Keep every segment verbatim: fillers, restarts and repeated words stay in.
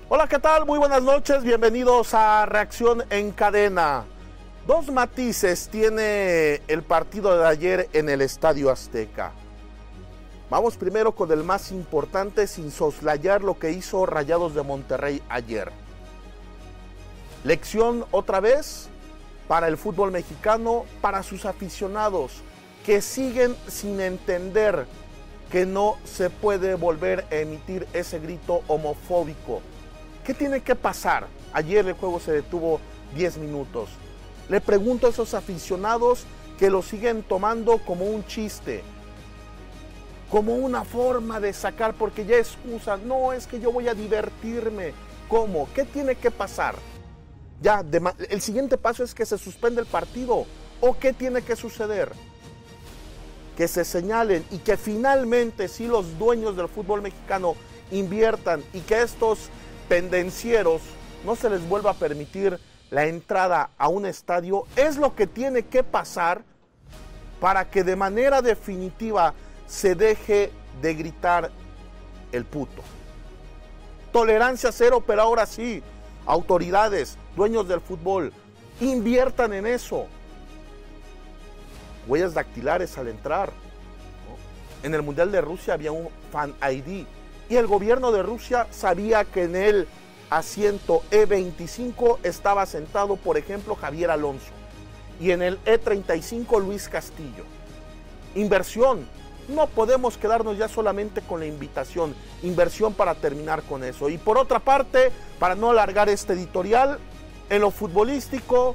Hola, ¿qué tal? Muy buenas noches, bienvenidos a Reacción en Cadena. Dos matices tiene el partido de ayer en el Estadio Azteca. Vamos primero con el más importante, sin soslayar lo que hizo Rayados de Monterrey ayer. Lección otra vez para el fútbol mexicano, para sus aficionados que siguen sin entender que no se puede volver a emitir ese grito homofóbico. ¿Qué tiene que pasar? Ayer el juego se detuvo diez minutos. Le pregunto a esos aficionados que lo siguen tomando como un chiste, como una forma de sacar, porque ya excusas. No, es que yo voy a divertirme. ¿Cómo? ¿Qué tiene que pasar? Ya, de, el siguiente paso es que se suspende el partido. ¿O qué tiene que suceder? Que se señalen y que finalmente sí los dueños del fútbol mexicano inviertan y que estos pendencieros no se les vuelva a permitir la entrada a un estadio. Es lo que tiene que pasar para que de manera definitiva se deje de gritar el puto. Tolerancia cero, pero ahora sí, autoridades, dueños del fútbol, inviertan en eso. Huellas dactilares al entrar, ¿no? En el Mundial de Rusia había un Fan I D y el gobierno de Rusia sabía que en el asiento E veinticinco estaba sentado, por ejemplo, Javier Alonso, y en el E treinta y cinco Luis Castillo. Inversión. No podemos quedarnos ya solamente con la invitación. Inversión para terminar con eso. Y por otra parte, para no alargar este editorial, en lo futbolístico,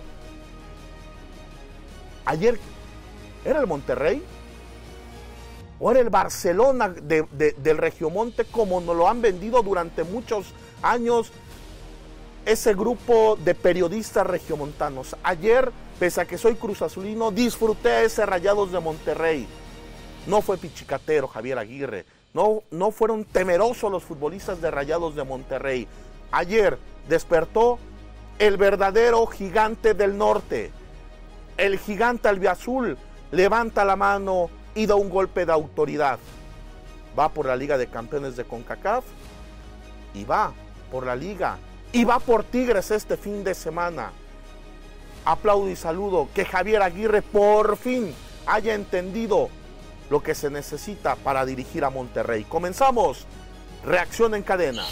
ayer, ¿era el Monterrey? ¿O era el Barcelona de, de, del Regiomonte, como nos lo han vendido durante muchos años ese grupo de periodistas regiomontanos? Ayer, pese a que soy cruzazulino, disfruté a ese Rayados de Monterrey. No fue pichicatero Javier Aguirre, no, no fueron temerosos los futbolistas de Rayados de Monterrey. Ayer despertó el verdadero gigante del norte. El gigante albiazul levanta la mano y da un golpe de autoridad. Va por la Liga de Campeones de CONCACAF y va por la Liga y va por Tigres este fin de semana. Aplaudo y saludo que Javier Aguirre por fin haya entendido lo que se necesita para dirigir a Monterrey. Comenzamos Reacción en Cadena.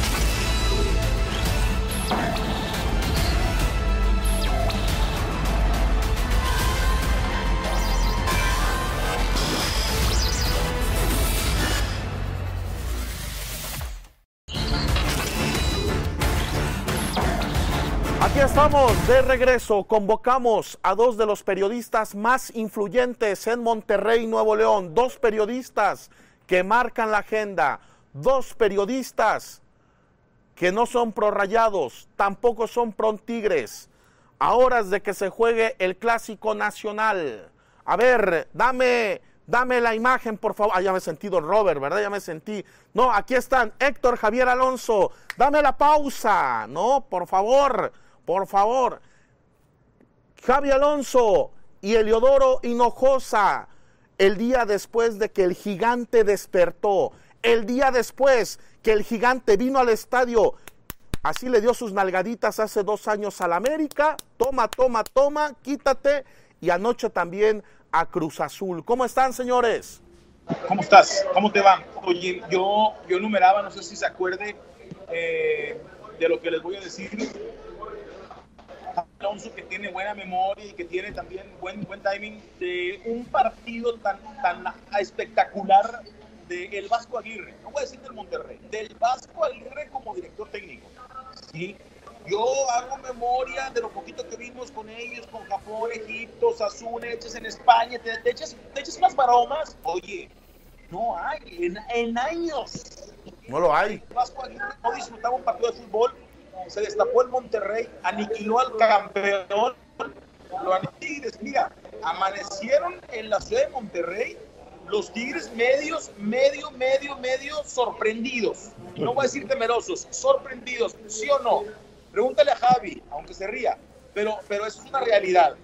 Aquí estamos de regreso. Convocamos a dos de los periodistas más influyentes en Monterrey, Nuevo León. Dos periodistas que marcan la agenda. Dos periodistas que no son pro Rayados, tampoco son pro Tigres. A horas de que se juegue el Clásico Nacional. A ver, dame, dame la imagen, por favor. Ah, ya me he sentido Robert, ¿verdad? Ya me sentí. No, aquí están Héctor, Javier Alonso. Dame la pausa, ¿no? Por favor. Por favor, Javi Alonso y Eliodoro Hinojosa, el día después de que el gigante despertó, el día después que el gigante vino al estadio, así le dio sus nalgaditas hace dos años al América, toma, toma, toma, quítate, y anoche también a Cruz Azul. ¿Cómo están, señores? ¿Cómo estás? ¿Cómo te va? Oye, yo, yo enumeraba, no sé si se acuerde eh, de lo que les voy a decir. Alonso, que tiene buena memoria y que tiene también buen, buen timing, de un partido tan, tan espectacular del Vasco Aguirre, no voy a decir del Monterrey, del Vasco Aguirre como director técnico. ¿Sí? Yo hago memoria de lo poquito que vimos con ellos, con Japón, Egipto, Sasuna, hechas en España, te, te, echas, te echas unas maromas. Oye, no hay, en, en años. No lo hay. El Vasco Aguirre no disfrutaba un partido de fútbol. Se destapó el Monterrey, aniquiló al campeón, lo Tigres, mira, amanecieron en la ciudad de Monterrey los Tigres medios, medio, medio, medio sorprendidos, no voy a decir temerosos, sorprendidos, ¿sí o no? Pregúntale a Javi, aunque se ría, pero, pero eso es una realidad.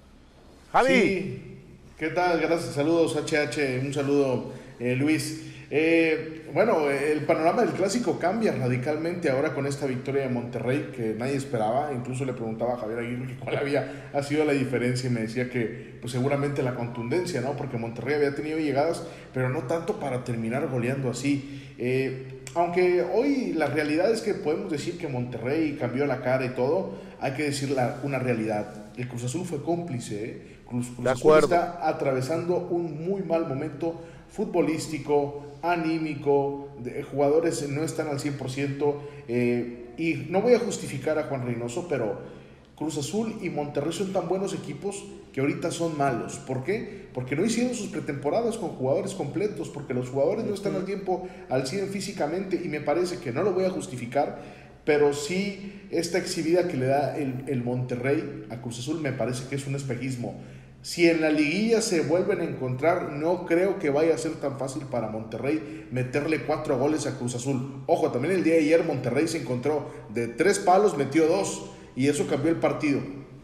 Javi. Sí. ¿Qué tal? Gracias, saludos H H, un saludo eh, Luis. Eh, bueno, el panorama del clásico cambia radicalmente ahora con esta victoria de Monterrey que nadie esperaba. Incluso le preguntaba a Javier Aguirre cuál había ha sido la diferencia y me decía que pues seguramente la contundencia, ¿no? Porque Monterrey había tenido llegadas, pero no tanto para terminar goleando así. Eh, aunque hoy la realidad es que podemos decir que Monterrey cambió la cara y todo, hay que decir la, una realidad. El Cruz Azul fue cómplice, ¿eh? Cruz, Cruz Azul está atravesando un muy mal momento futbolístico, anímico, de, jugadores no están al cien por ciento, eh, y no voy a justificar a Juan Reynoso, pero Cruz Azul y Monterrey son tan buenos equipos que ahorita son malos. ¿Por qué? Porque no hicieron sus pretemporadas con jugadores completos, porque los jugadores no están al tiempo al cien físicamente, y me parece que no lo voy a justificar, pero sí esta exhibida que le da el, el Monterrey a Cruz Azul me parece que es un espejismo. Si en la liguilla se vuelven a encontrar, no creo que vaya a ser tan fácil para Monterrey meterle cuatro goles a Cruz Azul. Ojo, también el día de ayer Monterrey se encontró de tres palos, metió dos, y eso cambió el partido.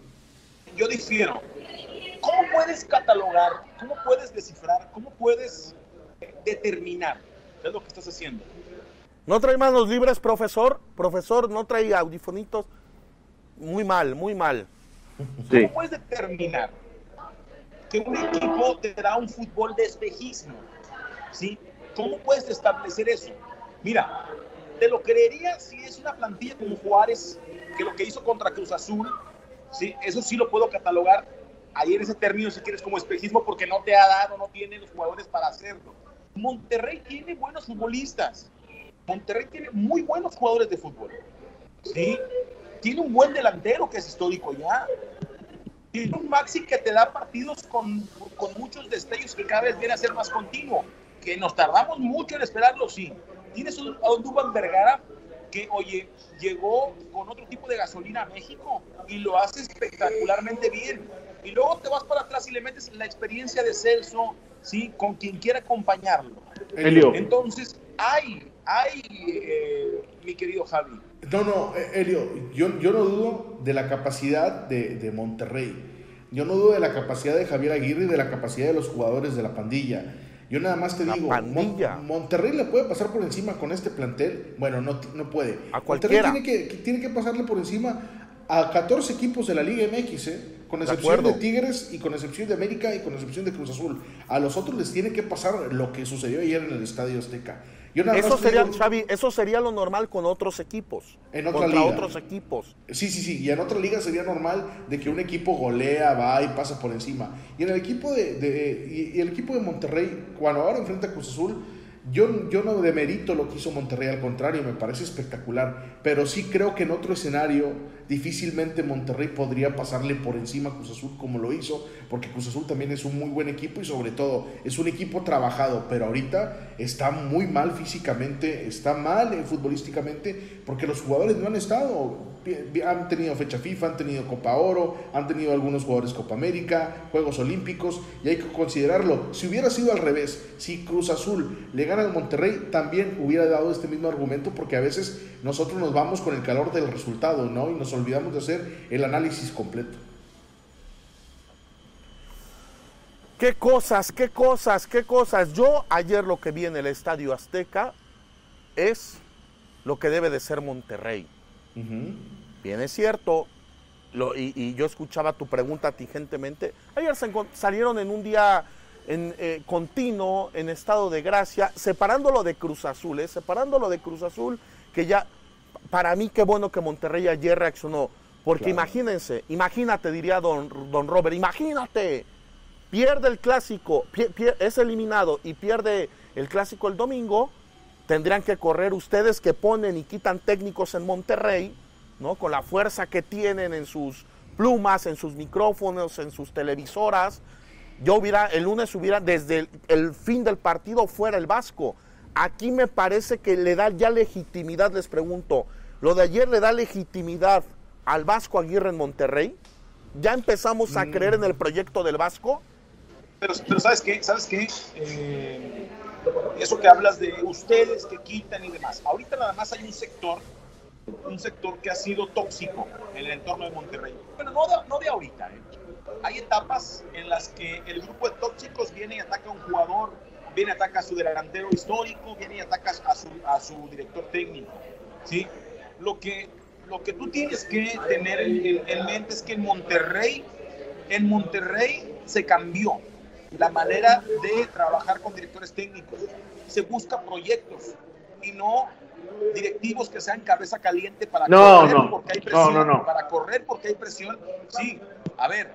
Yo difiero. ¿Cómo puedes catalogar, cómo puedes descifrar, cómo puedes determinar qué es lo que estás haciendo? ¿No trae manos libres, profesor? Profesor, ¿no trae audifonitos? Muy mal, muy mal. Sí. ¿Cómo puedes determinar que un equipo te da un fútbol de espejismo? ¿Sí? ¿Cómo puedes establecer eso? Mira, te lo creería si es una plantilla como Juárez, que lo que hizo contra Cruz Azul, ¿sí? Eso sí lo puedo catalogar ahí en ese término, si quieres, como espejismo, porque no te ha dado, no tiene los jugadores para hacerlo. Monterrey tiene buenos futbolistas. Monterrey tiene muy buenos jugadores de fútbol. ¿Sí? Tiene un buen delantero que es histórico ya. Tiene un Maxi que te da partidos con, con muchos destellos que cada vez viene a ser más continuo. Que nos tardamos mucho en esperarlo, sí. Tienes un, a un Duván Vergara que, oye, llegó con otro tipo de gasolina a México y lo hace espectacularmente bien. Y luego te vas para atrás y le metes la experiencia de Celso, ¿sí? Con quien quiera acompañarlo. Elio. Entonces, hay, hay, eh, mi querido Javi. No, no, Elio, yo, yo no dudo de la capacidad de, de Monterrey. Yo no dudo de la capacidad de Javier Aguirre y de la capacidad de los jugadores de la pandilla. Yo nada más te la digo, pandilla. Mon, Monterrey le puede pasar por encima con este plantel. Bueno, no, no puede. A cualquiera. Monterrey tiene que, tiene que pasarle por encima a catorce equipos de la Liga M X, ¿eh? Con excepción de, de Tigres y con excepción de América y con excepción de Cruz Azul. A los otros les tiene que pasar lo que sucedió ayer en el Estadio Azteca. Yo nada eso más sería, digo, Xavi, eso sería lo normal con otros equipos. En otra contra liga. otros equipos. Sí, sí, sí. Y en otra liga sería normal de que un equipo golea, va y pasa por encima. Y en el equipo de, de y, y el equipo de Monterrey, cuando ahora enfrenta a Cruz Azul, yo, yo no demerito lo que hizo Monterrey, al contrario, me parece espectacular. Pero sí creo que en otro escenario difícilmente Monterrey podría pasarle por encima a Cruz Azul como lo hizo, porque Cruz Azul también es un muy buen equipo y sobre todo es un equipo trabajado, pero ahorita está muy mal físicamente, está mal futbolísticamente, porque los jugadores no han estado, han tenido fecha FIFA, han tenido Copa Oro, han tenido algunos jugadores Copa América, Juegos Olímpicos, y hay que considerarlo. Si hubiera sido al revés, si Cruz Azul le gana al Monterrey, también hubiera dado este mismo argumento, porque a veces nosotros nos vamos con el calor del resultado, ¿no? Y nos olvidamos de hacer el análisis completo. Qué cosas, qué cosas, qué cosas. Yo ayer lo que vi en el Estadio Azteca es lo que debe de ser Monterrey. Uh-huh. Bien, es cierto, lo, y, y yo escuchaba tu pregunta tingentemente. Ayer se salieron en un día en, eh, continuo, en estado de gracia, separándolo de Cruz Azul, ¿eh? separándolo de Cruz Azul, que ya, para mí qué bueno que Monterrey ayer reaccionó, porque claro. imagínense, imagínate, diría don, don Robert, imagínate, pierde el clásico, pier, pier, es eliminado y pierde el clásico el domingo, tendrían que correr ustedes que ponen y quitan técnicos en Monterrey, ¿no? Con la fuerza que tienen en sus plumas, en sus micrófonos, en sus televisoras. Yo hubiera, el lunes hubiera, desde el, el fin del partido fuera el Vasco. Aquí me parece que le da ya legitimidad, les pregunto, ¿lo de ayer le da legitimidad al Vasco Aguirre en Monterrey? ¿Ya empezamos a creer en el proyecto del Vasco? Pero, pero ¿sabes qué? ¿Sabes qué? Eh, eso que hablas de ustedes que quitan y demás. Ahorita nada más hay un sector, un sector que ha sido tóxico en el entorno de Monterrey. Bueno, no de, no de ahorita, ¿eh? Hay etapas en las que el grupo de tóxicos viene y ataca a un jugador, viene y ataca a su delantero histórico, viene y ataca a su, a su director técnico, ¿sí? Lo que, lo que tú tienes que tener en, en, en mente es que en Monterrey, en Monterrey se cambió la manera de trabajar con directores técnicos. Se busca proyectos y no directivos que sean cabeza caliente para no, correr no, porque hay presión, no, no, no. para correr porque hay presión. Sí, a ver,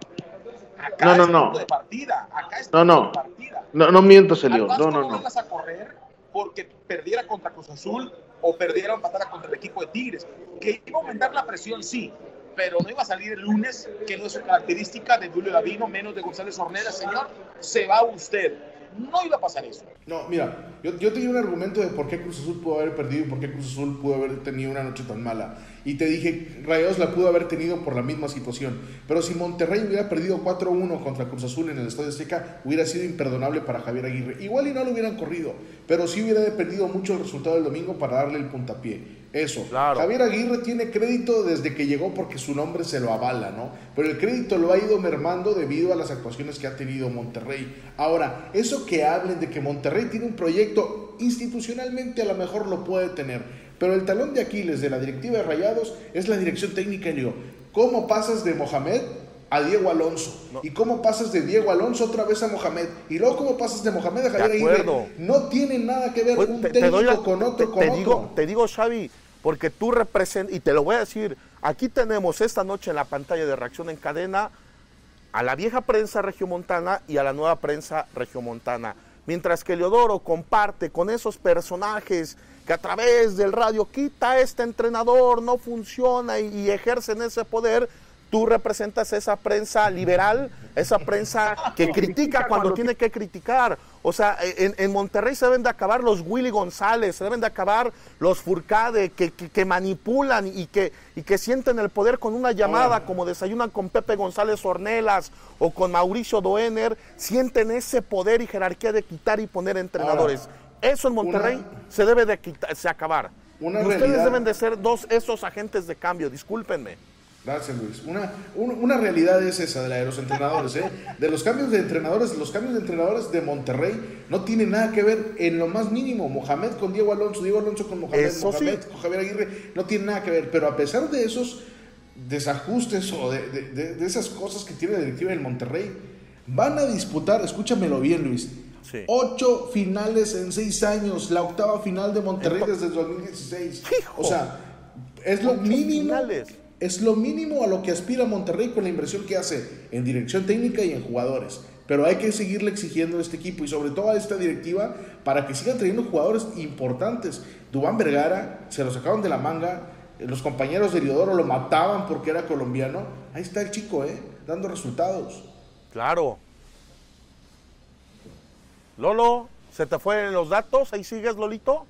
acá no, no, es no. punto de partida, acá es no, punto no. de partida. No, no mientas, Elio. Al Vasco No, no, no no. vengas a correr porque perdiera contra Cruz Azul o perdiera o empatara contra el equipo de Tigres. Que iba a aumentar la presión, sí, pero no iba a salir el lunes, que no es una característica de Julio Davino, menos de González Ornelas, señor, se va usted. No iba a pasar eso. No, mira, yo, yo tenía un argumento de por qué Cruz Azul pudo haber perdido y por qué Cruz Azul pudo haber tenido una noche tan mala. Y te dije, Rayados la pudo haber tenido por la misma situación. Pero si Monterrey hubiera perdido cuatro uno contra Cruz Azul en el Estadio Azteca, hubiera sido imperdonable para Javier Aguirre. Igual y no lo hubieran corrido, pero sí hubiera dependido mucho el resultado del domingo para darle el puntapié. Eso. Claro. Javier Aguirre tiene crédito desde que llegó porque su nombre se lo avala, ¿no? Pero el crédito lo ha ido mermando debido a las actuaciones que ha tenido Monterrey. Ahora, eso que hablen de que Monterrey tiene un proyecto, institucionalmente a lo mejor lo puede tener, pero el talón de Aquiles de la directiva de Rayados es la dirección técnica, Elio. ¿Cómo pasas de Mohamed a Diego Alonso? No. ¿Y cómo pasas de Diego Alonso otra vez a Mohamed? Y luego cómo pasas de Mohamed a Javier Aguirre. No tiene nada que ver pues, un te, técnico te la, con otro, te, con te otro. Digo, te digo, Xavi, porque tú representas, y te lo voy a decir, aquí tenemos esta noche en la pantalla de Reacción en Cadena a la vieja prensa regiomontana y a la nueva prensa regiomontana. Mientras que Eliodoro comparte con esos personajes que a través del radio quita a este entrenador, no funciona y, y ejercen ese poder, tú representas esa prensa liberal, esa prensa que critica cuando tiene que criticar. O sea, en, en Monterrey se deben de acabar los Willy González, se deben de acabar los Furcade que, que, que manipulan y que, y que sienten el poder con una llamada, oh. como desayunan con Pepe González Ornelas o con Mauricio Doener, sienten ese poder y jerarquía de quitar y poner entrenadores. Oh. Eso en Monterrey una, se debe de quitar, se acabar. Una Ustedes realidad. deben de ser dos esos agentes de cambio, discúlpenme. Gracias, Luis. Una, una, una realidad es esa de la de los entrenadores, ¿eh? De los cambios de entrenadores, los cambios de entrenadores de Monterrey no tienen nada que ver en lo más mínimo. Mohamed con Diego Alonso, Diego Alonso con Mohamed, Eso Mohamed sí. con Javier Aguirre, no tiene nada que ver. Pero a pesar de esos desajustes o de, de, de, de esas cosas que tiene la directiva del Monterrey, van a disputar, escúchamelo bien, Luis, sí. ocho finales en seis años, la octava final de Monterrey Entonces, desde el dos mil dieciséis. Hijo, o sea, es lo mínimo. Finales. Es lo mínimo a lo que aspira Monterrey con la inversión que hace en dirección técnica y en jugadores. Pero hay que seguirle exigiendo a este equipo y sobre todo a esta directiva para que sigan trayendo jugadores importantes. Duván Vergara, se lo sacaron de la manga. Los compañeros de Eliodoro lo mataban porque era colombiano. Ahí está el chico, ¿eh? Dando resultados. Claro. Lolo, ¿se te fueron los datos? ¿Ahí sigues, Lolito?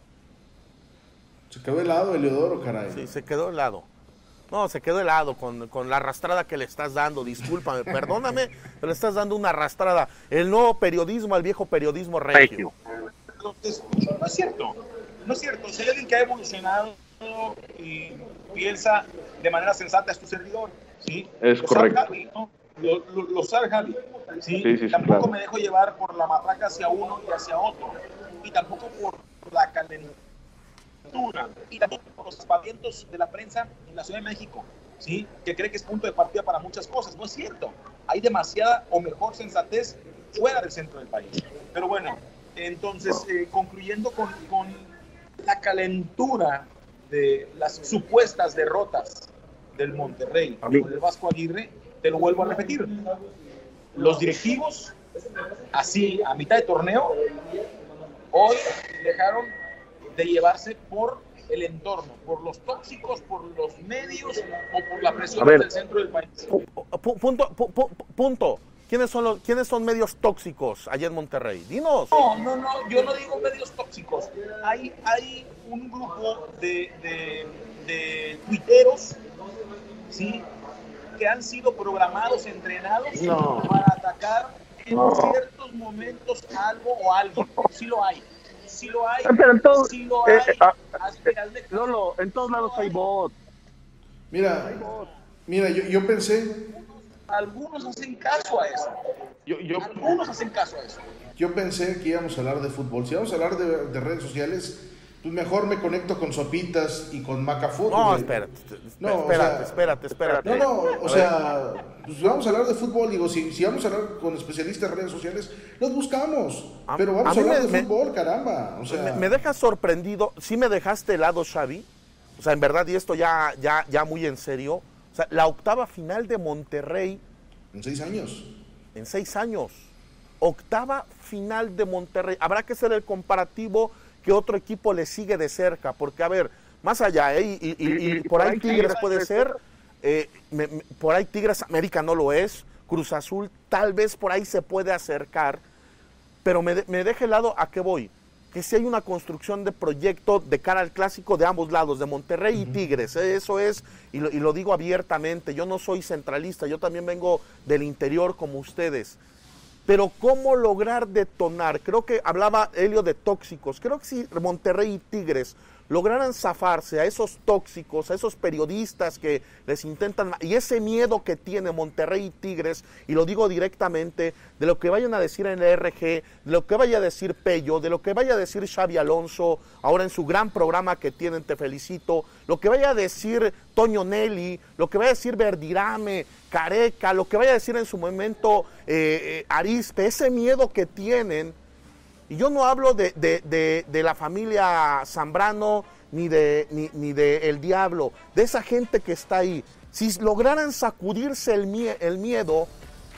Se quedó helado Eliodoro, caray. Sí, se quedó helado. No, se quedó helado con, con la arrastrada que le estás dando, discúlpame, perdóname, pero le estás dando una arrastrada. El nuevo periodismo al viejo periodismo regio. No es cierto, no es cierto. Si hay alguien que ha evolucionado y piensa de manera sensata es tu servidor, ¿sí? Es lo correcto. Sabe Javi, ¿no? Lo, lo, lo sabe Javi, ¿sí? Sí, sí, tampoco claro. me dejo llevar por la matraca hacia uno y hacia otro, y tampoco por la calentura. Y también por los aspavientos de la prensa en la Ciudad de México, ¿sí? Que cree que es punto de partida para muchas cosas. No es cierto. Hay demasiada o mejor sensatez fuera del centro del país. Pero bueno, entonces, eh, concluyendo con, con la calentura de las supuestas derrotas del Monterrey con el Vasco Aguirre, te lo vuelvo a repetir. Los directivos, así, a mitad de torneo, hoy dejaron de llevarse por el entorno, por los tóxicos, por los medios o por la presión del centro del país. Punto, pu, punto. ¿Quiénes son los, quiénes son medios tóxicos allá en Monterrey? Dinos. No, no, no, yo no digo medios tóxicos. Hay, hay un grupo de, de, de tuiteros, ¿sí? Que han sido programados, entrenados no. para atacar en no. ciertos momentos algo o alguien. Sí lo hay. Sí lo hay, pero en todo, sí lo hay. Eh, ah, Lolo, en todos lados hay bot. Mira, mira, yo, yo pensé... Algunos hacen caso a eso. Yo, yo, Algunos hacen caso a eso. Yo pensé que íbamos a hablar de fútbol. Si vamos a hablar de, de redes sociales, pues mejor me conecto con Sopitas y con Macafoot. No, espérate, no, espérate, o sea, espérate, espérate. No, no, o sea, pues vamos a hablar de fútbol. Digo, si, si vamos a hablar con especialistas de redes sociales, los buscamos. A, pero vamos a, a hablar me, de fútbol, me, caramba. O sea, me, me dejas sorprendido. ¿Sí me dejaste helado, Xavi? O sea, en verdad, y esto ya, ya, ya muy en serio. O sea, la octava final de Monterrey. En seis años. En seis años. Octava final de Monterrey. Habrá que hacer el comparativo que otro equipo le sigue de cerca, porque a ver, más allá, ¿eh? y, y, y, y por ahí Tigres puede ser, eh, me, me, por ahí Tigres, América no lo es, Cruz Azul tal vez por ahí se puede acercar, pero me, me deja el lado a qué voy, que si hay una construcción de proyecto de cara al clásico de ambos lados, de Monterrey y Tigres, ¿eh? Eso es, y lo, y lo digo abiertamente, yo no soy centralista, yo también vengo del interior como ustedes. Pero ¿cómo lograr detonar? Creo que hablaba Helio de tóxicos. Creo que si Monterrey y Tigres lograran zafarse a esos tóxicos, a esos periodistas que les intentan, y ese miedo que tiene Monterrey y Tigres, y lo digo directamente, de lo que vayan a decir en el R G, de lo que vaya a decir Pello, de lo que vaya a decir Xavi Alonso, ahora en su gran programa que tienen, te felicito, lo que vaya a decir Toño Nelly, lo que vaya a decir Verdirame, Careca, lo que vaya a decir en su momento eh, eh, Arizpe, ese miedo que tienen. Y yo no hablo de, de, de, de la familia Zambrano ni de, ni, ni de El Diablo, de esa gente que está ahí. Si lograran sacudirse el, mie el miedo,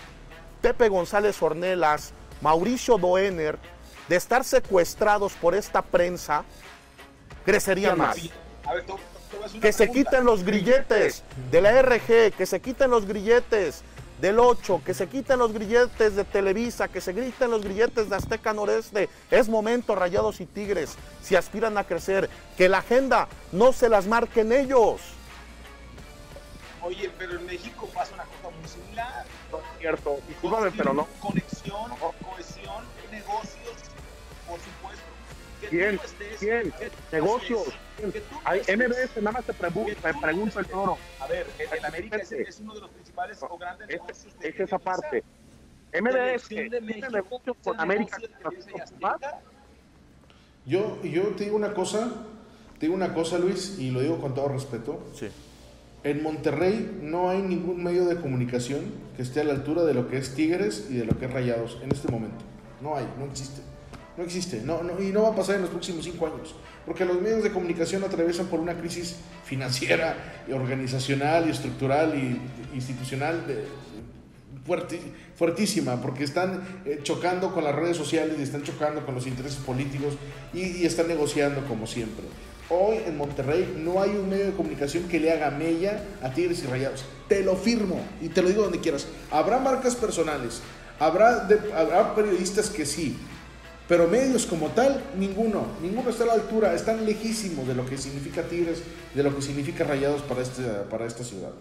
Pepe González Ornelas, Mauricio Doener, de estar secuestrados por esta prensa, crecerían más. A ver, tú, tú que se quiten los grilletes de la R G, que se quiten los grilletes del ocho, que se quiten los grilletes de Televisa, que se quiten los grilletes de Azteca Noreste. Es momento, Rayados y Tigres, si aspiran a crecer, que la agenda no se las marquen ellos. Oye, pero en México pasa una cosa muy similar. No es cierto, discúlpame, pero no. Conexión, cohesión, negocios, por supuesto. ¿Quién? ¿Quién? Negocios. Hay M B S, nada más te pregunto, te pregunto el toro. A ver, el, el América es, es uno de los principales o grandes es, negocios de es esa parte. M B S de México, negocios con América. Yo, yo te digo una cosa, te digo una cosa, Luis, y lo digo con todo respeto. Sí. En Monterrey no hay ningún medio de comunicación que esté a la altura de lo que es Tigres y de lo que es Rayados en este momento. No hay, no existe. No existe, no, no, y no va a pasar en los próximos cinco años, porque los medios de comunicación atraviesan por una crisis financiera, y organizacional, y estructural, y institucional de, fuerti, fuertísima, porque están eh, chocando con las redes sociales, y están chocando con los intereses políticos, y, y están negociando como siempre. Hoy en Monterrey no hay un medio de comunicación que le haga mella a Tigres y Rayados. Te lo firmo, y te lo digo donde quieras. Habrá marcas personales, habrá, de, habrá periodistas que sí, pero medios como tal, ninguno, ninguno está a la altura, están lejísimos de lo que significa Tigres, de lo que significa Rayados para, este, para esta ciudad.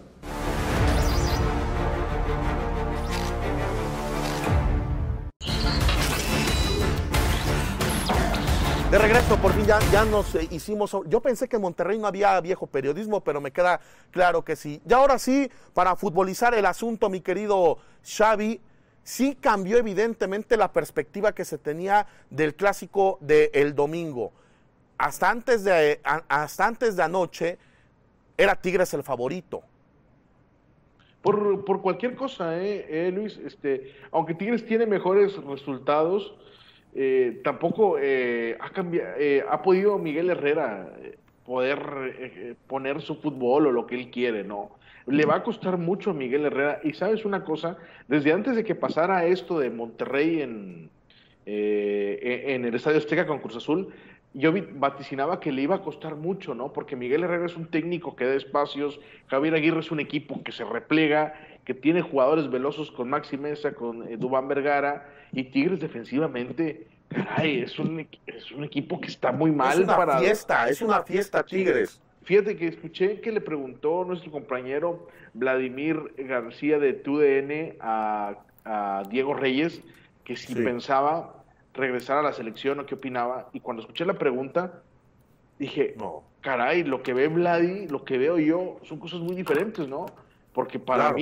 De regreso, por fin ya, ya nos eh, hicimos... Yo pensé que en Monterrey no había viejo periodismo, pero me queda claro que sí. Y ahora sí, para futbolizar el asunto, mi querido Xavi, sí cambió evidentemente la perspectiva que se tenía del clásico del domingo. Hasta antes de, a, hasta antes de anoche era Tigres el favorito. Por, por cualquier cosa, eh, eh, Luis, este, aunque Tigres tiene mejores resultados, eh, tampoco eh, ha, cambiado, eh, ha podido Miguel Herrera poder eh, poner su fútbol o lo que él quiere, ¿no? Le va a costar mucho a Miguel Herrera. Y sabes una cosa, desde antes de que pasara esto de Monterrey en, eh, en el Estadio Azteca con Cruz Azul, yo vaticinaba que le iba a costar mucho, ¿no? Porque Miguel Herrera es un técnico que da espacios, Javier Aguirre es un equipo que se replega, que tiene jugadores velosos con Maxi Mesa, con eh, Duván Vergara, y Tigres defensivamente, caray, es un, es un equipo que está muy mal. Es una parado. fiesta, es una fiesta Tigres. Fíjate que escuché que le preguntó nuestro compañero Vladimir García de T U D N a, a Diego Reyes que si sí. pensaba regresar a la selección o qué opinaba, y cuando escuché la pregunta dije, no, caray, lo que ve Vladi, lo que veo yo son cosas muy diferentes, ¿no? Porque para claro. mí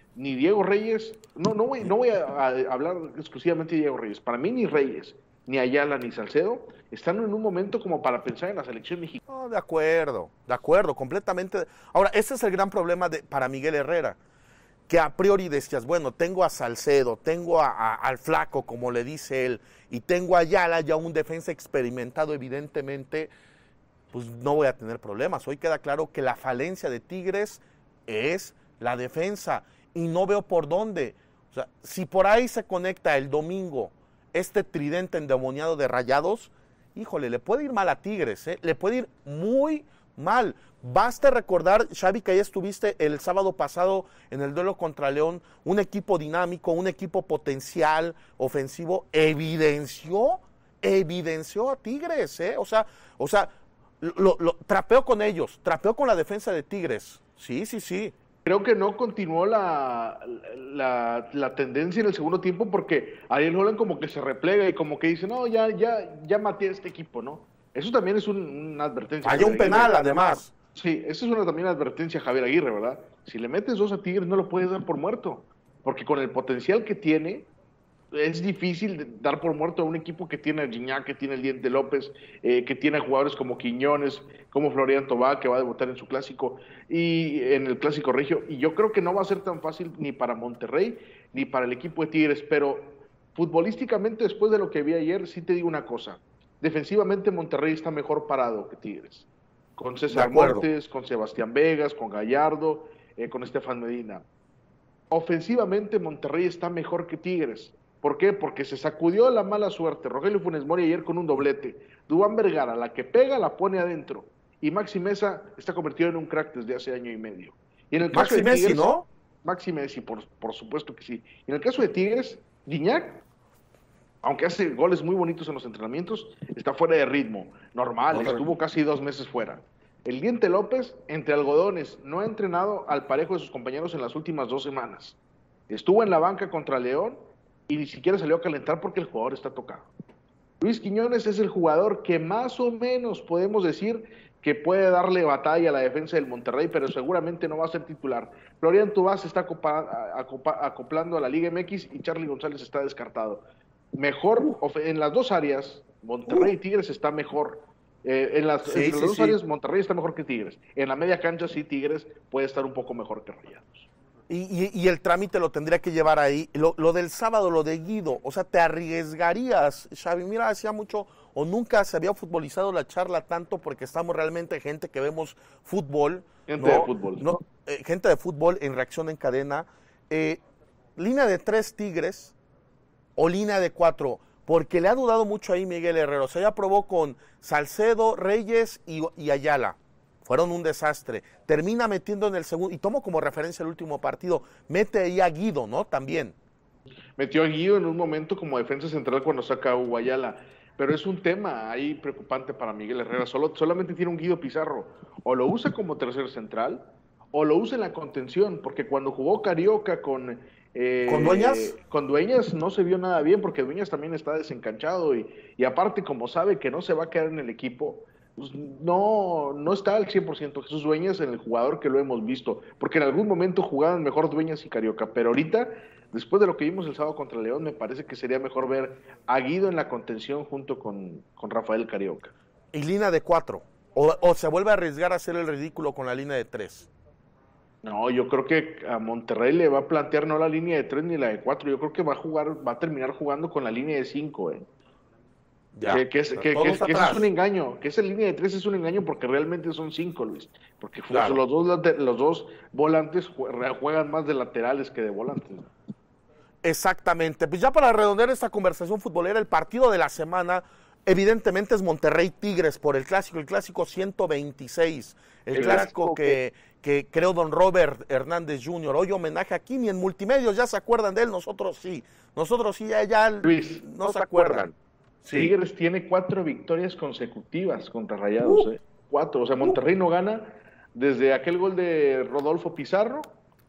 ni Diego Reyes, no, no voy, no voy a, a hablar exclusivamente de Diego Reyes, para mí ni Reyes, ni Ayala, ni Salcedo, están en un momento como para pensar en la selección mexicana. No, de acuerdo, de acuerdo, completamente. Ahora, ese es el gran problema de, para Miguel Herrera, que a priori decías, bueno, tengo a Salcedo, tengo a, a, al Flaco, como le dice él, y tengo a Ayala, ya un defensa experimentado, evidentemente, pues no voy a tener problemas. Hoy queda claro que la falencia de Tigres es la defensa, y no veo por dónde. O sea, si por ahí se conecta el domingo este tridente endemoniado de Rayados, híjole, le puede ir mal a Tigres, ¿eh? Le puede ir muy mal. Basta recordar, Xavi, que ahí estuviste el sábado pasado en el duelo contra León, un equipo dinámico, un equipo potencial, ofensivo, evidenció, evidenció a Tigres, ¿eh? O sea, o sea, lo, lo, trapeó con ellos, trapeó con la defensa de Tigres. Sí, sí, sí. Creo que no continuó la, la, la tendencia en el segundo tiempo porque Ariel Holland como que se replega y como que dice, no, ya, ya, ya maté a este equipo, ¿no? Eso también es un, una advertencia. Hay un penal, además. Sí, eso es una también advertencia a Javier Aguirre, ¿verdad? Si le metes dos a Tigres no lo puedes dar por muerto, porque con el potencial que tiene, es difícil dar por muerto a un equipo que tiene a Gignac, que tiene el Diente López, eh, que tiene a jugadores como Quiñones, como Florian Tobá, que va a debutar en su clásico, y en el clásico regio, y yo creo que no va a ser tan fácil ni para Monterrey, ni para el equipo de Tigres, pero futbolísticamente, después de lo que vi ayer, sí te digo una cosa, defensivamente Monterrey está mejor parado que Tigres, con César Montes, con Sebastián Vegas, con Gallardo, eh, con Estefan Medina. Ofensivamente Monterrey está mejor que Tigres. ¿Por qué? Porque se sacudió la mala suerte. Rogelio Funes Mori ayer con un doblete. Duván Vergara, la que pega, la pone adentro. Y Maxi Mesa está convertido en un crack desde hace año y medio. Y en el caso Maxi de Tigres, Messi, ¿no? Maxi Messi, por, por supuesto que sí. Y en el caso de Tigres, Gignac, aunque hace goles muy bonitos en los entrenamientos, está fuera de ritmo. Normal, no, estuvo casi dos meses fuera. El Diente López, entre algodones, no ha entrenado al parejo de sus compañeros en las últimas dos semanas. Estuvo en la banca contra León y ni siquiera salió a calentar porque el jugador está tocado. Luis Quiñones es el jugador que más o menos podemos decir que puede darle batalla a la defensa del Monterrey, pero seguramente no va a ser titular. Florian Tobá se está acopa, acopa, acoplando a la Liga M X y Charly González está descartado. Mejor, en las dos áreas, Monterrey y Tigres está mejor. Eh, en las, sí, en las sí, dos sí. áreas, Monterrey está mejor que Tigres. En la media cancha, sí, Tigres puede estar un poco mejor que Rayados. Y, y, y el trámite lo tendría que llevar ahí. Lo, lo del sábado, lo de Guido, o sea, te arriesgarías, Xavi. Mira, hacía mucho o nunca se había futbolizado la charla tanto porque estamos realmente gente que vemos fútbol. Gente ¿no? de fútbol. No, eh, gente de fútbol en reacción en cadena. Eh, línea de tres Tigres o línea de cuatro, porque le ha dudado mucho ahí Miguel Herrera. O sea, ya probó con Salcedo, Reyes y, y Ayala. Fueron un desastre. Termina metiendo en el segundo, y tomo como referencia el último partido, mete ahí a Guido, ¿no? También. Metió a Guido en un momento como defensa central cuando saca a Hugo Ayala. Pero es un tema ahí preocupante para Miguel Herrera. Solo, solamente tiene un Guido Pizarro. O lo usa como tercer central, o lo usa en la contención, porque cuando jugó Carioca con... Eh, ¿Con Dueñas? Con Dueñas no se vio nada bien, porque Dueñas también está desencanchado, y, y aparte, como sabe que no se va a quedar en el equipo, pues no, no está al cien por ciento Jesús Dueñas en el jugador que lo hemos visto, porque en algún momento jugaban mejor Dueñas y Carioca, pero ahorita, después de lo que vimos el sábado contra León, me parece que sería mejor ver a Guido en la contención junto con, con Rafael Carioca. Y línea de cuatro, o, o se vuelve a arriesgar a hacer el ridículo con la línea de tres. No, yo creo que a Monterrey le va a plantear no la línea de tres ni la de cuatro, yo creo que va a jugar, va a terminar jugando con la línea de cinco, eh. Ya, que, que, es, que, que, que es un engaño, que esa línea de tres es un engaño porque realmente son cinco, Luis, porque claro. los, dos, los dos volantes juegan más de laterales que de volantes. Exactamente, pues ya para redondear esta conversación futbolera, el partido de la semana evidentemente es Monterrey Tigres por el clásico, el clásico ciento veintiséis, el, el clásico que, que creó don Robert Hernández junior Hoy homenaje aquí, ni en multimedios ya se acuerdan de él, nosotros sí, nosotros sí, ya, ya Luis, no, no se acuerdan. acuerdan. Sí. Tigres tiene cuatro victorias consecutivas contra Rayados, uh, eh. cuatro, o sea, Monterrey uh. no gana desde aquel gol de Rodolfo Pizarro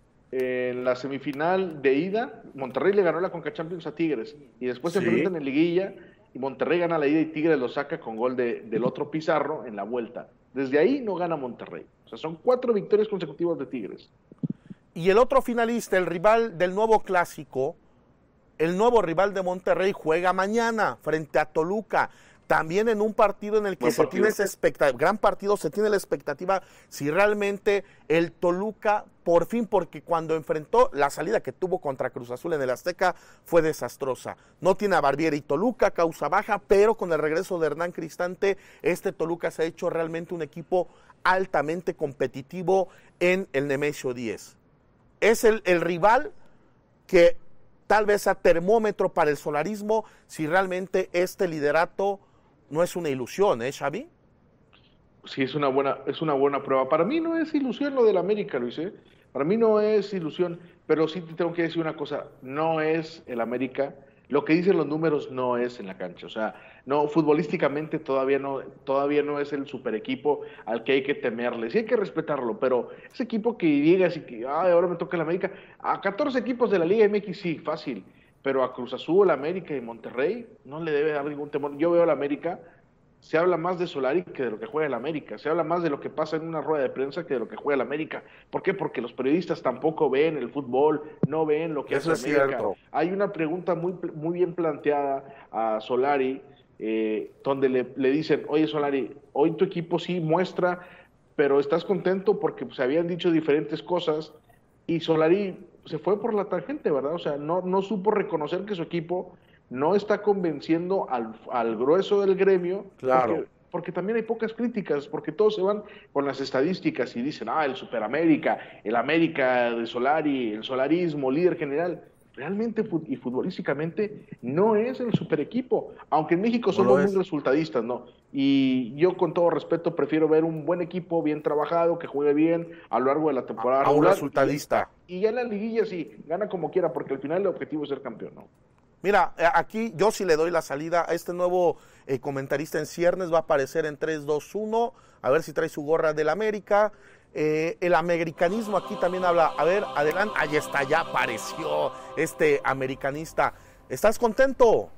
eh, en la semifinal de ida. Monterrey le ganó la Conca Champions a Tigres y después sí. se enfrentan en liguilla y Monterrey gana la ida y Tigres lo saca con gol de, del otro Pizarro en la vuelta. Desde ahí no gana Monterrey, o sea, son cuatro victorias consecutivas de Tigres. Y el otro finalista, el rival del nuevo clásico, el nuevo rival de Monterrey, juega mañana frente a Toluca. También en un partido en el que Buen se partido. tiene esa expectativa, gran partido, se tiene la expectativa si realmente el Toluca, por fin, porque cuando enfrentó la salida que tuvo contra Cruz Azul en el Azteca fue desastrosa. No tiene a Barbieri y Toluca, causa baja, pero con el regreso de Hernán Cristante, este Toluca se ha hecho realmente un equipo altamente competitivo en el Nemesio diez. Es el, el rival que tal vez a termómetro para el solarismo si realmente este liderato no es una ilusión, ¿eh, Xavi? Sí, es una buena, es una buena prueba. Para mí no es ilusión lo del América, Luis, ¿eh? Para mí no es ilusión, pero sí te tengo que decir una cosa, no es el América, lo que dicen los números no es en la cancha, o sea, no, futbolísticamente todavía no, todavía no es el super equipo al que hay que temerle, sí hay que respetarlo, pero ese equipo que llegas y que, ay, ahora me toca el América, a catorce equipos de la Liga M X sí, fácil, pero a Cruz Azul, América y Monterrey no le debe dar ningún temor. Yo veo al América, se habla más de Solari que de lo que juega el América, se habla más de lo que pasa en una rueda de prensa que de lo que juega el América. ¿Por qué? Porque los periodistas tampoco ven el fútbol, no ven lo que Eso hace es América. cierto. Hay una pregunta muy, muy bien planteada a Solari, eh, donde le, le dicen, oye Solari, hoy tu equipo sí muestra, pero ¿estás contento? Porque se habían dicho diferentes cosas, y Solari se fue por la tangente, ¿verdad? O sea, no, no supo reconocer que su equipo no está convenciendo al, al grueso del gremio, Claro. porque, porque también hay pocas críticas, porque todos se van con las estadísticas y dicen, ah, el Superamérica, el América de Solari, el solarismo, líder general. Realmente y futbolísticamente no es el super equipo, aunque en México No somos lo muy es. resultadistas, ¿no? Y yo con todo respeto prefiero ver un buen equipo, bien trabajado, que juegue bien a lo largo de la temporada A- a un regular, resultadista. Y, y ya en la liguilla sí, gana como quiera, porque al final el objetivo es ser campeón, ¿no? Mira, eh, aquí yo sí le doy la salida a este nuevo eh, comentarista en ciernes, va a aparecer en tres, dos, uno, a ver si trae su gorra del América. Eh, el americanismo aquí también habla, a ver, adelante, ahí está, ya apareció este americanista. ¿Estás contento?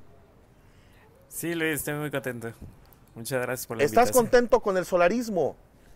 Sí, Luis, estoy muy contento. Muchas gracias por la ¿Estás invitación. contento con el solarismo?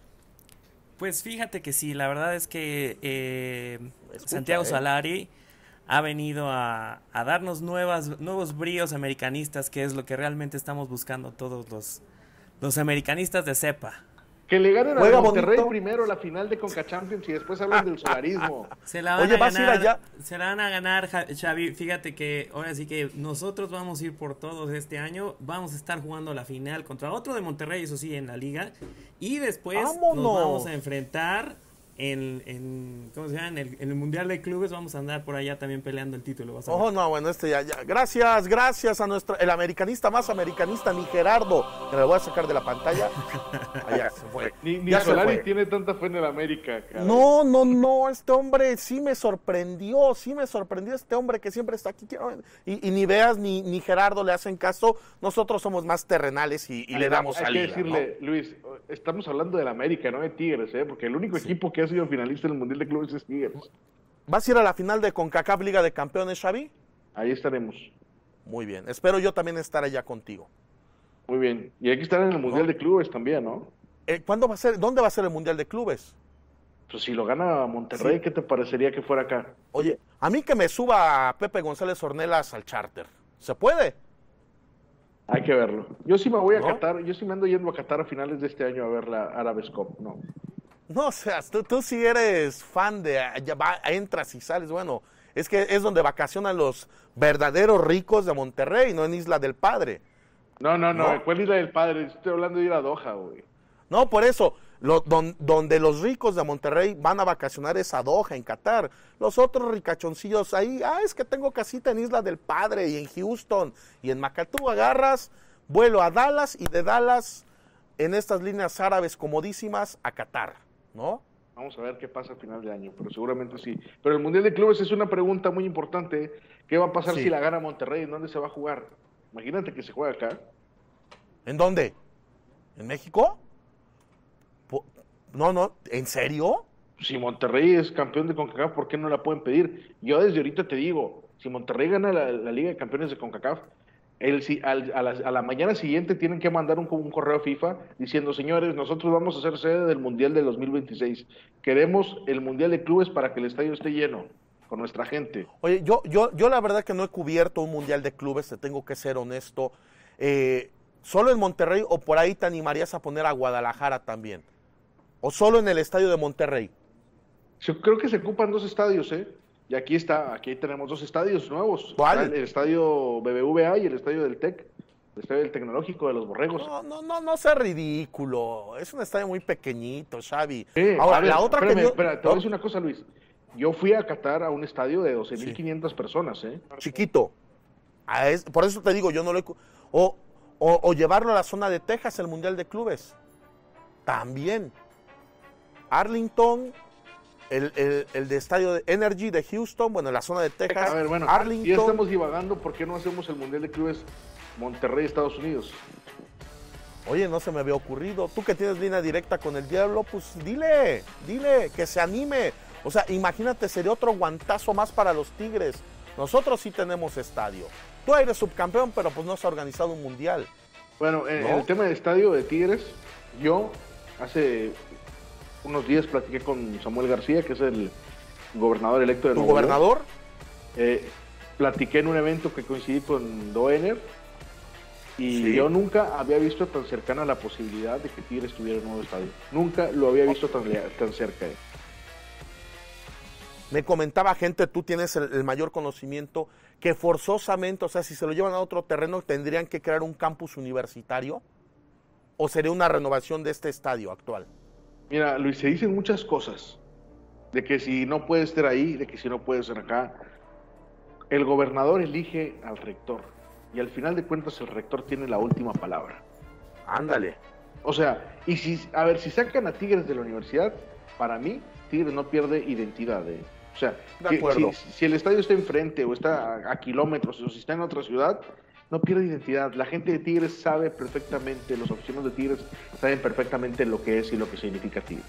Pues fíjate que sí, la verdad es que eh, Escucha, Santiago eh. Solari ha venido a, a darnos nuevas, nuevos bríos americanistas, que es lo que realmente estamos buscando todos los, los americanistas de cepa. Que le ganen a Juega Monterrey bonito. primero la final de Conca Champions y después hablan del solarismo. Se la van Oye, a ¿vas a ir ganar, allá? se la van a ganar, Ja- Xavi. Fíjate que ahora sí que nosotros vamos a ir por todos este año. Vamos a estar jugando la final contra otro de Monterrey, eso sí, en la liga. Y después ¡Vámonos! nos vamos a enfrentar en, en, ¿cómo se llama? En el, en el Mundial de Clubes. Vamos a andar por allá también peleando el título. Vas a ver. Oh, no, bueno, este ya, ya. Gracias, gracias a nuestro, el americanista más americanista, mi Gerardo, que lo voy a sacar de la pantalla. Allá se fue. Ni, ni Ya se Solari fue. tiene tanta fe en el América, caray. No, no, no, este hombre sí me sorprendió, sí me sorprendió este hombre que siempre está aquí. quiero- Y, y ni Veas ni, ni Gerardo le hacen caso, nosotros somos más terrenales y, y le damos Hay que salida. decirle, Luis, estamos hablando del América, no de Tigres, ¿eh? Porque el único equipo que ha sido finalista en el Mundial de Clubes es Tigres. ¿no? ¿Vas a ir a la final de CONCACAF Liga de Campeones, Xavi? Ahí estaremos. Muy bien, espero yo también estar allá contigo. Muy bien. Y hay que estar en el Mundial ¿No? de Clubes también, ¿no? Eh, ¿Cuándo va a ser, dónde va a ser el Mundial de Clubes? Pues si lo gana Monterrey, Sí. ¿qué te parecería que fuera acá? Oye, a mí que me suba a Pepe González Ornelas al charter. ¿Se puede? Hay que verlo. Yo sí me voy a ¿No? Qatar, yo sí me ando yendo a Qatar a finales de este año a ver la Árabes Cup, ¿no? No, o sea, tú, tú sí eres fan de, ya va, entras y sales, bueno, es que es donde vacacionan los verdaderos ricos de Monterrey, no en Isla del Padre. No, no, no, ¿No? ¿cuál Isla del Padre? Estoy hablando de ir a Doha, güey. No, por eso, lo, don- donde los ricos de Monterrey van a vacacionar es a Doha, en Qatar. Los otros ricachoncillos ahí, ah, es que tengo casita en Isla del Padre y en Houston y en Macatú, agarras, vuelo a Dallas y de Dallas en estas líneas árabes comodísimas a Qatar, ¿no? Vamos a ver qué pasa a final de año, pero seguramente sí. Pero el Mundial de Clubes es una pregunta muy importante. ¿Qué va a pasar Sí. si la gana Monterrey? ¿En dónde se va a jugar? Imagínate que se juega acá. ¿En dónde? ¿En México? Po- No, no, ¿en serio? Si Monterrey es campeón de CONCACAF, ¿por qué no la pueden pedir? Yo desde ahorita te digo, si Monterrey gana la, la Liga de Campeones de CONCACAF, El, al, a, la, a la mañana siguiente tienen que mandar un, un correo a FIFA diciendo, señores, nosotros vamos a ser sede del Mundial de dos mil veintiséis. Queremos el Mundial de Clubes para que el estadio esté lleno con nuestra gente. Oye, yo, yo, yo la verdad que no he cubierto un Mundial de Clubes, te tengo que ser honesto. Eh, ¿Solo en Monterrey o por ahí te animarías a poner a Guadalajara también? ¿O solo en el estadio de Monterrey? Yo creo que se ocupan dos estadios, ¿eh? Y aquí está, aquí tenemos dos estadios nuevos. ¿Cuál? El estadio B B V A y el estadio del TEC, el estadio del Tecnológico de los Borregos. No, no, no, no sea ridículo. Es un estadio muy pequeñito, Xavi. Eh, Ahora, ver, la otra espérame, que yo... espera, te voy a decir una cosa, Luis. Yo fui a Qatar a un estadio de doce mil quinientas sí. personas, ¿eh? Chiquito. A es, por eso te digo, yo no lo he... O, o, o llevarlo a la zona de Texas, el Mundial de Clubes. También. Arlington... El, el, el de estadio de Energy de Houston, bueno, en la zona de Texas, a ver, bueno, Arlington. Ya estamos divagando, ¿por qué no hacemos el Mundial de Clubes Monterrey, Estados Unidos? Oye, no se me había ocurrido. Tú que tienes línea directa con el Diablo, pues dile, dile, que se anime. O sea, imagínate, sería otro guantazo más para los Tigres. Nosotros sí tenemos estadio. Tú eres subcampeón, pero pues no se ha organizado un Mundial. Bueno, en ¿no? el tema del estadio de Tigres, yo hace... unos días platiqué con Samuel García, que es el gobernador electo de ¿Tu Nuevo gobernador? Eh, platiqué en un evento que coincidí con Doener y sí. yo nunca había visto tan cercana la posibilidad de que Tigres tuviera un nuevo estadio. Nunca lo había visto tan, tan cerca. Eh. Me comentaba gente, tú tienes el, el mayor conocimiento, que forzosamente, o sea, si se lo llevan a otro terreno, tendrían que crear un campus universitario, o sería una renovación de este estadio actual. Mira, Luis, se dicen muchas cosas, de que si no puede estar ahí, de que si no puede estar acá. El gobernador elige al rector, y al final de cuentas el rector tiene la última palabra. Ándale. O sea, y si, a ver, si sacan a Tigres de la universidad, para mí, Tigres no pierde identidad. ¿eh? O sea, de acuerdo. Si, si el estadio está enfrente, o está a, a kilómetros, o si está en otra ciudad, no pierde identidad. La gente de Tigres sabe perfectamente, los aficionados de Tigres saben perfectamente lo que es y lo que significa Tigres.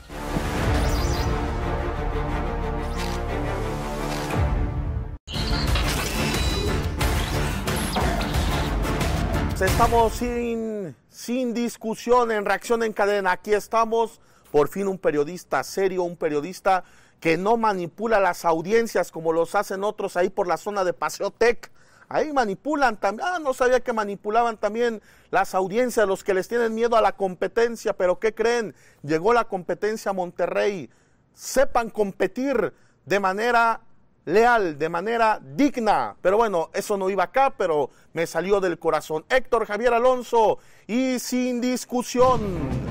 Estamos sin, sin discusión en Reacción en Cadena. Aquí estamos, por fin un periodista serio, un periodista que no manipula las audiencias como los hacen otros ahí por la zona de Paseo Tec. Ahí manipulan también, ah, no sabía que manipulaban también las audiencias, los que les tienen miedo a la competencia, pero ¿qué creen? Llegó la competencia a Monterrey, sepan competir de manera leal, de manera digna, pero bueno, eso no iba acá, pero me salió del corazón. Héctor Javier Alonso, y sin discusión.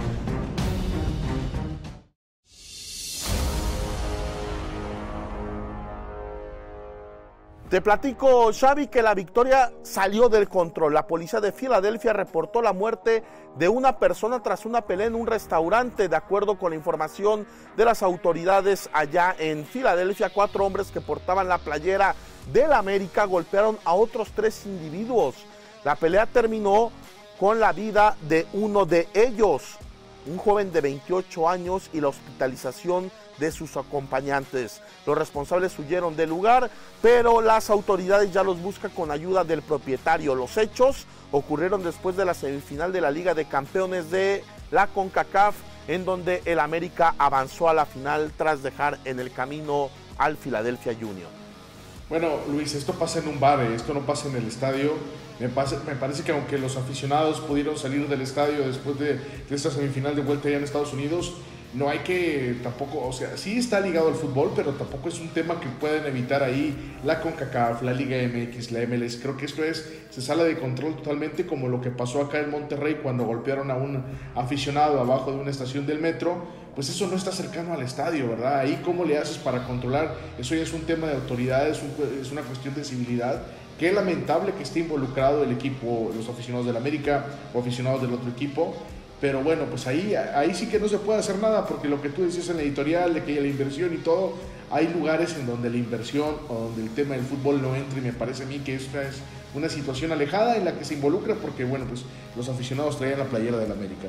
Te platico, Xavi, que la victoria salió del control. La policía de Filadelfia reportó la muerte de una persona tras una pelea en un restaurante. De acuerdo con la información de las autoridades allá en Filadelfia, cuatro hombres que portaban la playera del América golpearon a otros tres individuos. La pelea terminó con la vida de uno de ellos, un joven de veintiocho años, y la hospitalización de sus acompañantes. Los responsables huyeron del lugar, pero las autoridades ya los buscan con ayuda del propietario. Los hechos ocurrieron después de la semifinal de la Liga de Campeones de la CONCACAF, en donde el América avanzó a la final tras dejar en el camino al Philadelphia Union. Bueno, Luis, esto pasa en un bar, ¿eh? Esto no pasa en el estadio. Me, pasa, me parece que aunque los aficionados pudieron salir del estadio después de, de esta semifinal de vuelta allá en Estados Unidos, no hay que tampoco, o sea, sí está ligado al fútbol, pero tampoco es un tema que pueden evitar ahí la CONCACAF, la Liga M X, la M L S. Creo que esto es, se sale de control totalmente, como lo que pasó acá en Monterrey cuando golpearon a un aficionado abajo de una estación del metro. Pues eso no está cercano al estadio, ¿verdad? Ahí cómo le haces para controlar, eso ya es un tema de autoridades, es una cuestión de civilidad. Qué lamentable que esté involucrado el equipo, los aficionados del América o aficionados del otro equipo. Pero bueno, pues ahí, ahí sí que no se puede hacer nada, porque lo que tú decías en la editorial, de que hay la inversión y todo, hay lugares en donde la inversión o donde el tema del fútbol no entra, y me parece a mí que esta es una situación alejada en la que se involucra, porque bueno, pues los aficionados traían la playera del América.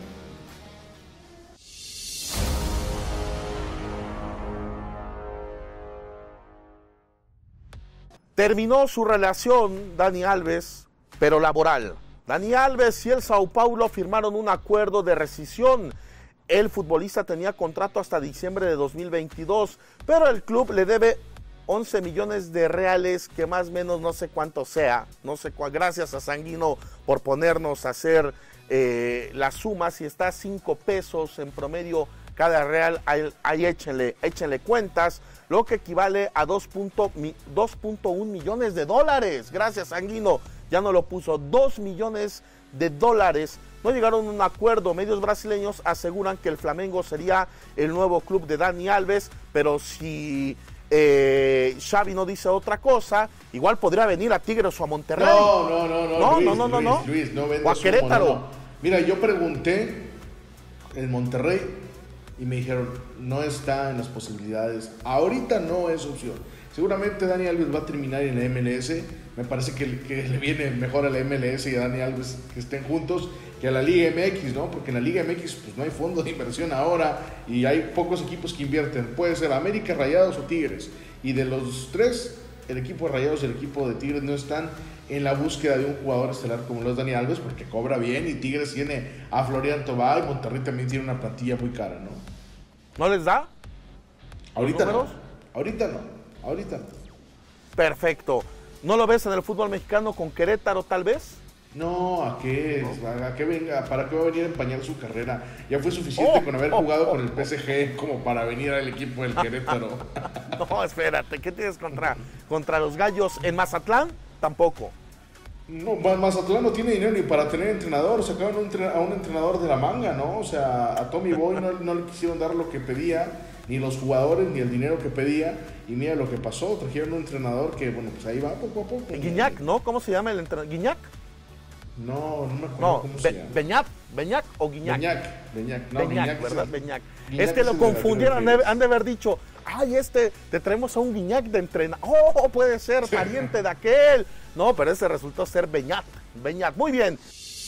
Terminó su relación Dani Alves pero laboral. Dani Alves y el Sao Paulo firmaron un acuerdo de rescisión. El futbolista tenía contrato hasta diciembre de dos mil veintidós, pero el club le debe once millones de reales, que más o menos no sé cuánto sea. No sé cuál. Gracias a Sanguino por ponernos a hacer eh, las sumas. Y está a cinco pesos en promedio cada real. Ahí, ahí échenle, échenle cuentas, lo que equivale a dos punto uno millones de dólares. Gracias, Sanguino. Ya no lo puso. dos millones de dólares. No llegaron a un acuerdo. Medios brasileños aseguran que el Flamengo sería el nuevo club de Dani Alves, pero si eh, Xavi no dice otra cosa, igual podría venir a Tigres o a Monterrey. No, no, no, no. No, Luis, no, no, no, Luis, no. Luis, no o a Querétaro. No, no. Mira, yo pregunté en Monterrey y me dijeron, no está en las posibilidades. Ahorita no es opción. Seguramente Dani Alves va a terminar en la M L S. Me parece que, que le viene mejor a la M L S y a Dani Alves que estén juntos que a la Liga M X, ¿no? Porque en la Liga M X pues no hay fondo de inversión ahora y hay pocos equipos que invierten. Puede ser América, Rayados o Tigres. Y de los tres, el equipo de Rayados y el equipo de Tigres no están en la búsqueda de un jugador estelar como lo es Dani Alves, porque cobra bien y Tigres tiene a Florian Tobá y Monterrey también tiene una plantilla muy cara, ¿no? ¿No les da? Ahorita no. Ahorita no. Ahorita no. Perfecto. ¿No lo ves en el fútbol mexicano con Querétaro tal vez? No, ¿a qué? ¿A qué venga? ¿Para qué va a venir a empañar su carrera? Ya fue suficiente oh, con haber oh, jugado oh, con el P S G como para venir al equipo del Querétaro. No, espérate, ¿qué tienes contra, contra los Gallos? ¿En Mazatlán? Tampoco. No, Mazatlán no tiene dinero ni para tener entrenador. Sacaron un, a un entrenador de la manga, ¿no? O sea, a Tommy Boy no, no le quisieron dar lo que pedía, ni los jugadores, ni el dinero que pedía. Y mira lo que pasó, trajeron un entrenador que, bueno, pues ahí va poco a poco. Guiñac, ¿no? ¿Cómo se llama el entrenador? ¿Guiñac? No, no me acuerdo no, cómo Be se llama. Beñat, Beñac o Guiñac. Beñac, Beñac, no, Beñac, Guiñac ¿verdad? es el, Beñac. Guiñac Es que es lo el de la confundieron, Tigres. han de haber dicho, ay, este, te traemos a un Guiñac de entrenador. Oh, puede ser pariente de aquel. No, pero ese resultó ser Beñat. Beñat, muy bien.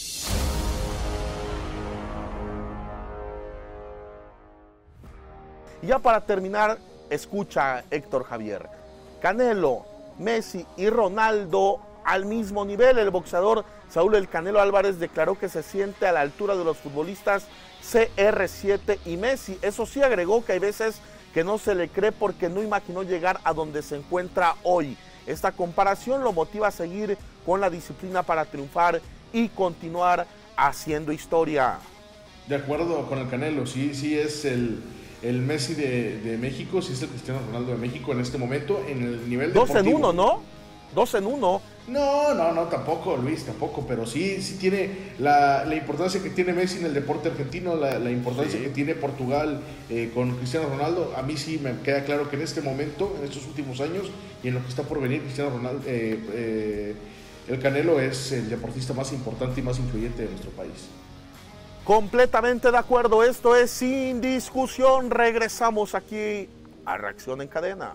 Y ya para terminar, escucha, Héctor Javier. Canelo, Messi y Ronaldo al mismo nivel. El boxeador Saúl El Canelo Álvarez declaró que se siente a la altura de los futbolistas C R siete y Messi. Eso sí, agregó que hay veces que no se le cree porque no imaginó llegar a donde se encuentra hoy. Esta comparación lo motiva a seguir con la disciplina para triunfar y continuar haciendo historia. De acuerdo con el Canelo, sí, sí es el, el Messi de, de México, sí es el Cristiano Ronaldo de México en este momento, en el nivel Dos deportivo. en uno, ¿no? Dos en uno. No, no, no, tampoco, Luis, tampoco, pero sí, sí tiene la, la importancia que tiene Messi en el deporte argentino, la, la importancia sí. que tiene Portugal eh, con Cristiano Ronaldo. A mí sí me queda claro que en este momento, en estos últimos años y en lo que está por venir, Cristiano Ronaldo, eh, eh, el Canelo es el deportista más importante y más influyente de nuestro país. Completamente de acuerdo, esto es Sin Discusión. Regresamos aquí a Reacción en Cadena.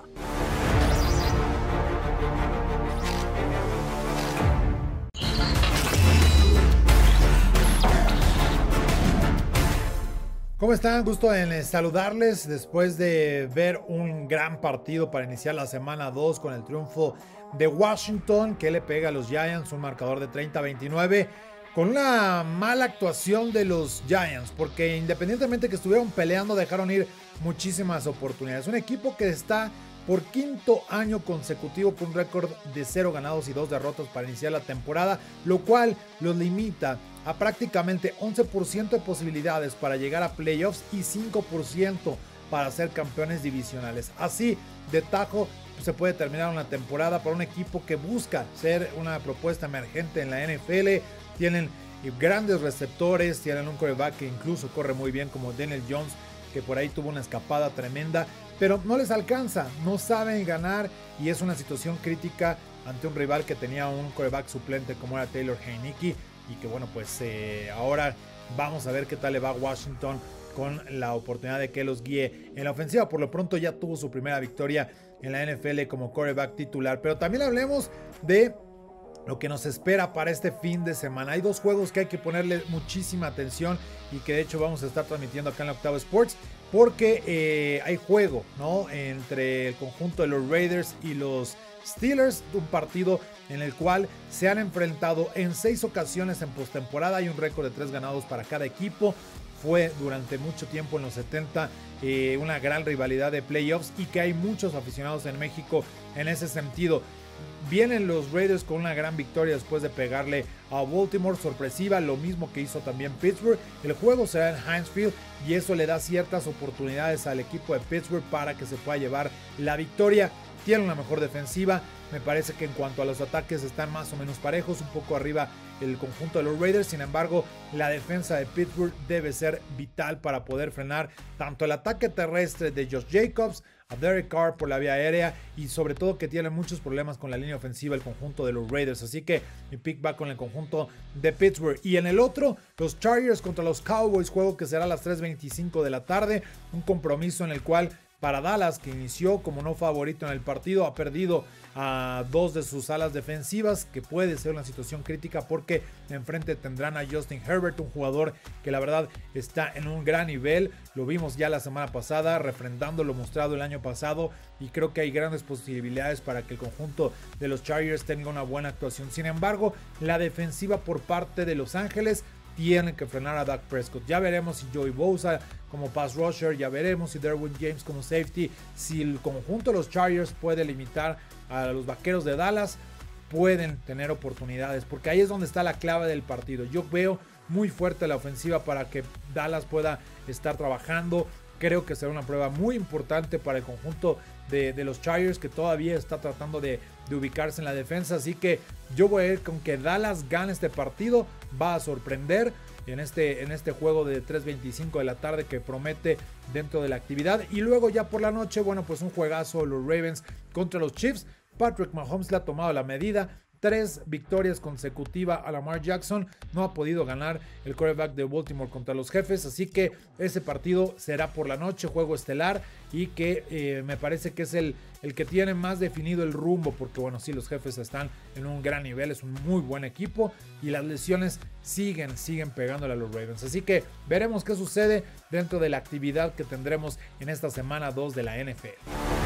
¿Cómo están? Gusto en saludarles después de ver un gran partido para iniciar la semana dos con el triunfo de Washington, que le pega a los Giants, un marcador de treinta a veintinueve, con una mala actuación de los Giants, porque independientemente que estuvieron peleando, dejaron ir muchísimas oportunidades. Un equipo que está por quinto año consecutivo con un récord de cero ganados y dos derrotas para iniciar la temporada, lo cual los limita a prácticamente once por ciento de posibilidades para llegar a playoffs y cinco por ciento para ser campeones divisionales. Así de tajo se puede terminar una temporada para un equipo que busca ser una propuesta emergente en la N F L. Tienen grandes receptores, tienen un quarterback que incluso corre muy bien como Daniel Jones, que por ahí tuvo una escapada tremenda, pero no les alcanza, no saben ganar y es una situación crítica ante un rival que tenía un quarterback suplente como era Taylor Heinicke. Y que bueno, pues eh, ahora vamos a ver qué tal le va a Washington con la oportunidad de que los guíe en la ofensiva. Por lo pronto ya tuvo su primera victoria en la N F L como quarterback titular. Pero también hablemos de lo que nos espera para este fin de semana. Hay dos juegos que hay que ponerle muchísima atención y que de hecho vamos a estar transmitiendo acá en la Octava Sports, porque eh, hay juego, ¿no?, entre el conjunto de los Raiders y los Steelers, un partido en el cual se han enfrentado en seis ocasiones en postemporada. Hay un récord de tres ganados para cada equipo. Fue durante mucho tiempo en los setenta eh, una gran rivalidad de playoffs, y que hay muchos aficionados en México en ese sentido. Vienen los Raiders con una gran victoria después de pegarle a Baltimore, sorpresiva, lo mismo que hizo también Pittsburgh. El juego será en Heinz Field y eso le da ciertas oportunidades al equipo de Pittsburgh para que se pueda llevar la victoria. Tiene una mejor defensiva, me parece que en cuanto a los ataques están más o menos parejos, un poco arriba el conjunto de los Raiders. Sin embargo, la defensa de Pittsburgh debe ser vital para poder frenar tanto el ataque terrestre de Josh Jacobs, a Derek Carr por la vía aérea, y sobre todo que tienen muchos problemas con la línea ofensiva el conjunto de los Raiders. Así que mi pick va con el conjunto de Pittsburgh. Y en el otro, los Chargers contra los Cowboys, juego que será a las tres veinticinco de la tarde, un compromiso en el cual para Dallas, que inició como no favorito en el partido, ha perdido a dos de sus alas defensivas, que puede ser una situación crítica porque enfrente tendrán a Justin Herbert, un jugador que la verdad está en un gran nivel. Lo vimos ya la semana pasada, refrendando lo mostrado el año pasado, y creo que hay grandes posibilidades para que el conjunto de los Chargers tenga una buena actuación. Sin embargo, la defensiva por parte de Los Ángeles tienen que frenar a Dak Prescott. Ya veremos si Joey Bosa como pass rusher, ya veremos si Derwin James como safety, si el conjunto de los Chargers puede limitar a los Vaqueros de Dallas, pueden tener oportunidades, porque ahí es donde está la clave del partido. Yo veo muy fuerte la ofensiva para que Dallas pueda estar trabajando. Creo que será una prueba muy importante para el conjunto de, de los Chargers, que todavía está tratando de, de ubicarse en la defensa. Así que yo voy a ir con que Dallas gane este partido. Va a sorprender en este, en este juego de tres veinticinco de la tarde que promete dentro de la actividad. Y luego ya por la noche, bueno, pues un juegazo, los Ravens contra los Chiefs. Patrick Mahomes le ha tomado la medida. Tres victorias consecutivas a Lamar Jackson. No ha podido ganar el quarterback de Baltimore contra los Jefes. Así que ese partido será por la noche, juego estelar. Y que eh, me parece que es el, el que tiene más definido el rumbo. Porque bueno, sí, los Jefes están en un gran nivel. Es un muy buen equipo. Y las lesiones siguen, siguen pegándole a los Ravens. Así que veremos qué sucede dentro de la actividad que tendremos en esta semana dos de la N F L.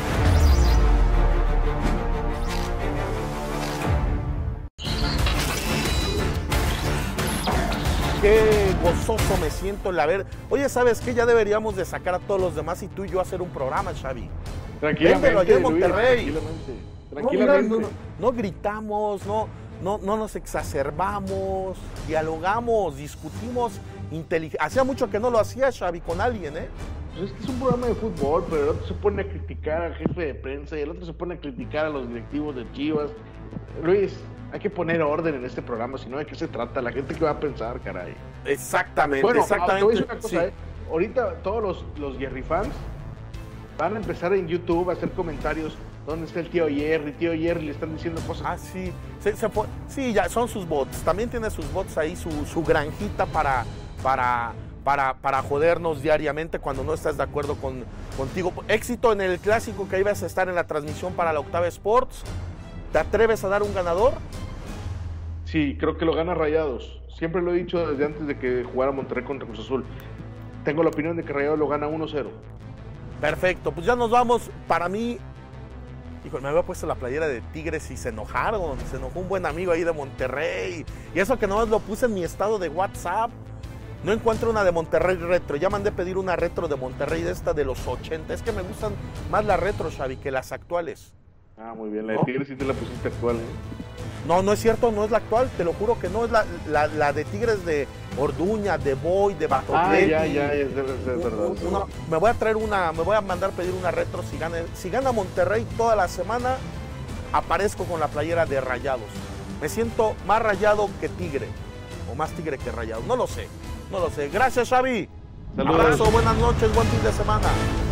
Qué gozoso me siento el haber. Oye, ¿sabes qué? Ya deberíamos de sacar a todos los demás y tú y yo hacer un programa, Xavi. Tranquilamente, Véndelo allá en Luis, Monterrey. tranquilamente. No, Tranquilamente. no, no, no gritamos, no, no, no nos exacerbamos, dialogamos, discutimos inteligente. Hacía mucho que no lo hacía, Xavi, con alguien, ¿eh? Pues es que es un programa de fútbol, pero el otro se pone a criticar al jefe de prensa y el otro se pone a criticar a los directivos de Chivas. Luis, hay que poner orden en este programa, si no, ¿de qué se trata? La gente que va a pensar, caray. Exactamente, bueno, exactamente. Te voy a decir una cosa, Sí. ¿eh? Ahorita todos los, los Jerry fans van a empezar en YouTube a hacer comentarios. ¿Dónde está el tío Jerry? Tío Jerry, le están diciendo cosas. Ah, sí. Se, se fue. Sí, ya son sus bots. También tiene sus bots ahí, su, su granjita para, para, para, para jodernos diariamente cuando no estás de acuerdo con, contigo. Éxito en el clásico que ibas a estar en la transmisión para la Octava Sports. ¿Te atreves a dar un ganador? Sí, creo que lo gana Rayados. Siempre lo he dicho desde antes de que jugara Monterrey contra Cruz Azul. Tengo la opinión de que Rayados lo gana uno cero. Perfecto, pues ya nos vamos. Para mí, híjole, me había puesto la playera de Tigres y se enojaron. Se enojó un buen amigo ahí de Monterrey. Y eso que nomás lo puse en mi estado de WhatsApp. No encuentro una de Monterrey retro. Ya mandé pedir una retro de Monterrey de esta de los ochenta. Es que me gustan más las retro, Xavi, que las actuales. Ah, muy bien. La de ¿No? Tigres sí te la pusiste actual, ¿eh? No, no es cierto, no es la actual. Te lo juro que no. Es la, la, la de Tigres de Orduña, de Boy, de Ah, Bartolomé. ya, ya, es, es, es verdad. Una- me voy a traer una, me voy a mandar pedir una retro si gana, si gana Monterrey toda la semana, aparezco con la playera de Rayados. Me siento más rayado que tigre, o más tigre que rayado, no lo sé, no lo sé. Gracias, Xavi. Saludos. Abrazo, buenas noches, buen fin de semana.